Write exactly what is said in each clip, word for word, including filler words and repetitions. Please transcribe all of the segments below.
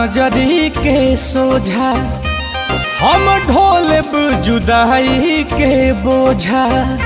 नजरी के सोझा हम ढोलब जुदाई के बोझा।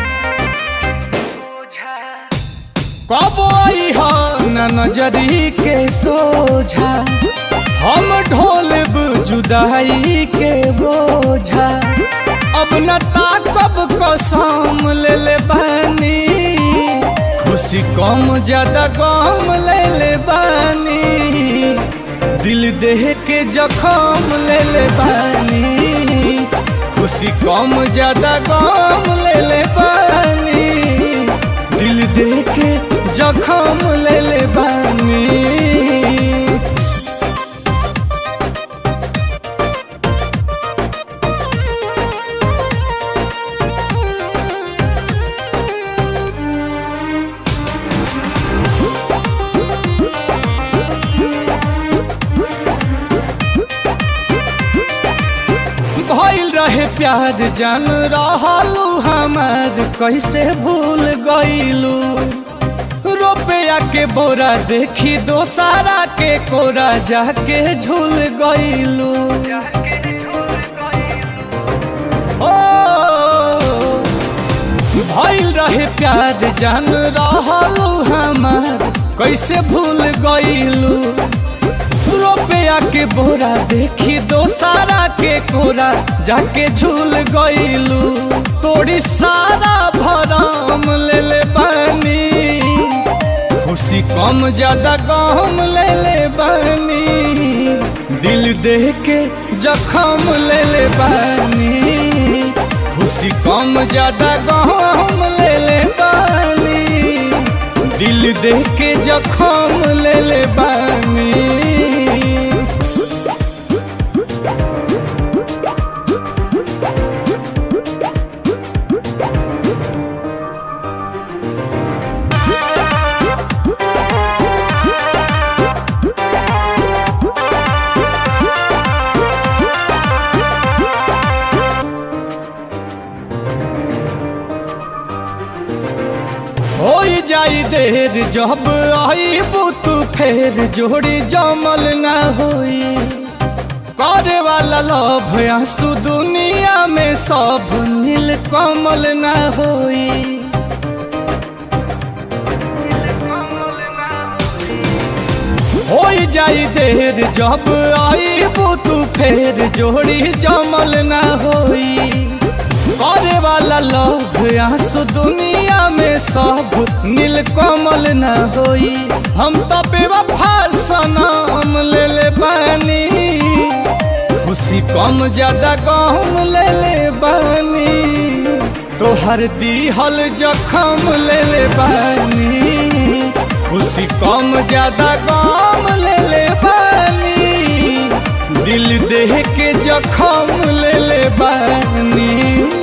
कब आई हो न नजरी के सोझा हम ढोलब जुदाई के बोझा। अब न ताकब कसम ले ले बानी, खुशी कम ज्यादा गम ले ले बानी। दिल देह के जखम ले ले बानी, खुशी कम ज्यादा गम ले ले बानी। दिल देह के जखम ले ले बानी। भइल रहे प्यार जान रहलू हमार, कैसे भूल गईलू। रुपया के बोरा देखी दोसारा के कोरा जाके झूल गईलू। ओ भइल रहे प्यार जान रहलू हमार, कैसे भूल गईलू। रुपया के बोरा देखी दोसारा के कोरा जाके झूल गईलू। तोड़ी सारा भरम ले ले बानी, खुशी कम ज्यादा गम ले ले बानी। दिल देह के जखम ले ले बानी, खुशी कम ज्यादा गम ले ले बानी। दिल देह के जखम ले ले बानी। हो जाई देर जब आई बुत फेर, जोड़ी जमल न होई। करे वाला लोभ आंसू दुनिया में सब नील कमल न होई। हो जाई देर जब आई बुत फेर, जोड़ी जमल न होई। करे वाला लोभ आंसू दुनिया में सब नील कमल न होई। हम तो बेवफा सनम ले ले बानी, खुशी कम ज्यादा गम ले ले बानी। तोहर दीहल जखम ले ले बानी, खुशी कम ज्यादा गम ले ले बानी। दिल देह के जखम ले ले बानी।